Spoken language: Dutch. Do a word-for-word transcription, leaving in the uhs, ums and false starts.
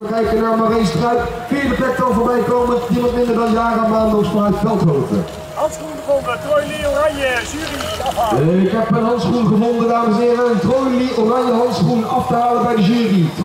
Kijken naar Marijn Struik, vierde plek dan voorbij komen, niemand minder dan Jara Maandoos vanuit Veldhoven. Handschoen gevonden, Troy Lee Oranje, jury afhalen. Ik heb een handschoen gevonden, dames en heren, een Troy Lee Oranje handschoen af te halen bij de jury.